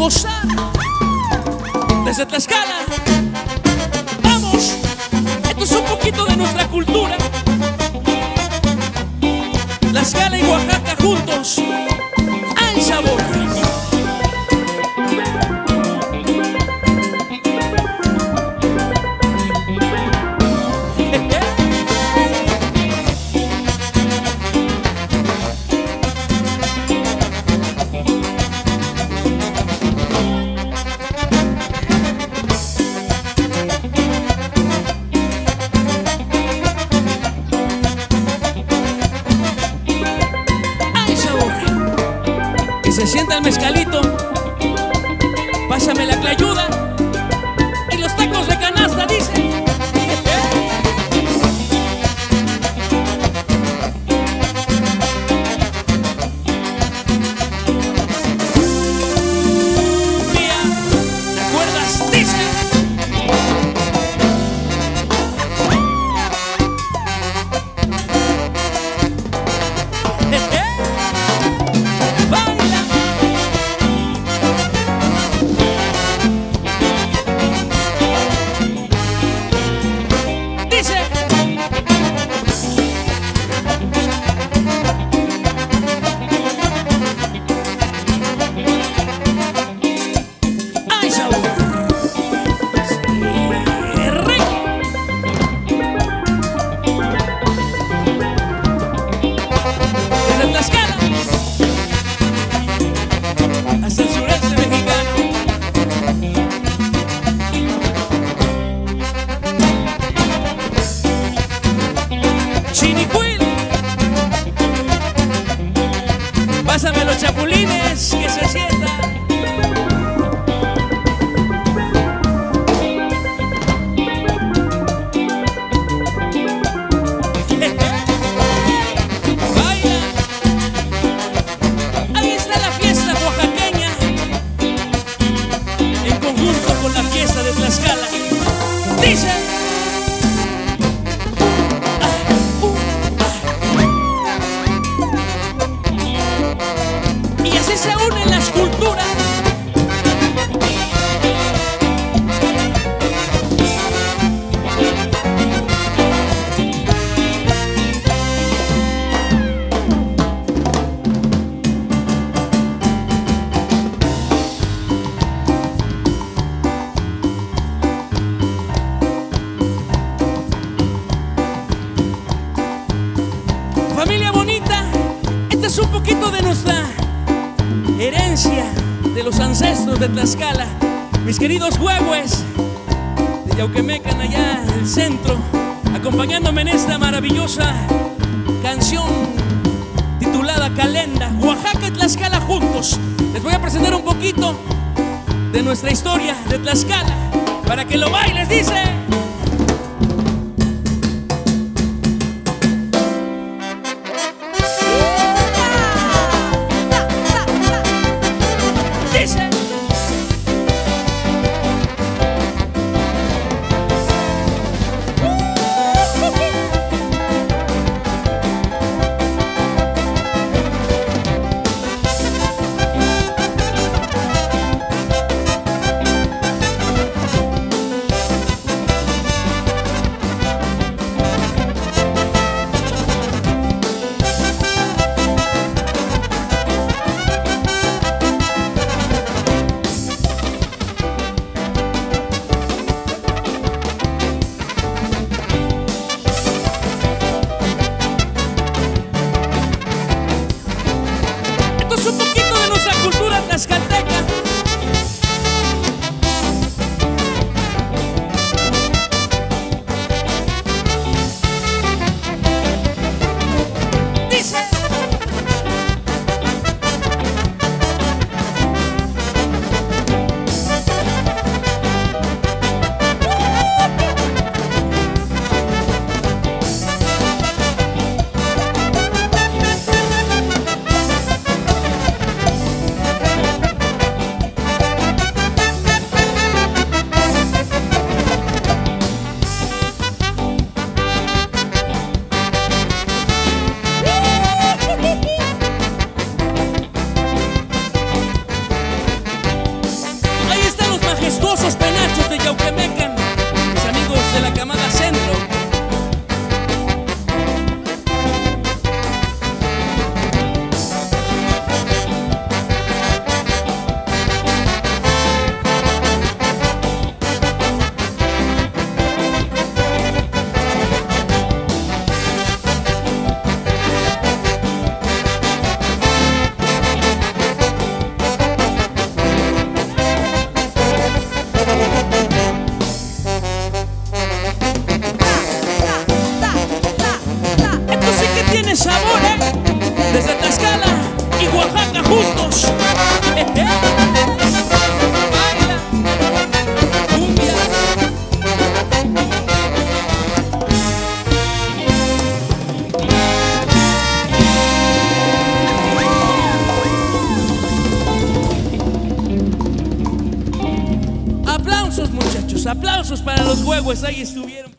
gozar desde Tlaxcala. Vamos, esto es un poquito de nuestra cultura. Tlaxcala y Oaxaca juntos, hay sabor. Se sienta el mezcalito, pásame la clayuda y los tacos de canasta, dice. Mía, ¿te acuerdas? Dice. Hasta el sureste mexicano. Chinicuil, pásame los chapulines que se sientan. Con la fiesta de Tlaxcala, dice. Y así se unen las culturas. Familia bonita, este es un poquito de nuestra herencia, de los ancestros de Tlaxcala. Mis queridos huehues de Yauquemecan, allá en el centro, acompañándome en esta maravillosa canción titulada Calenda. Oaxaca y Tlaxcala juntos. Les voy a presentar un poquito de nuestra historia de Tlaxcala para que lo bailes, dice. muchachos. Aplausos para los huevos, ahí estuvieron.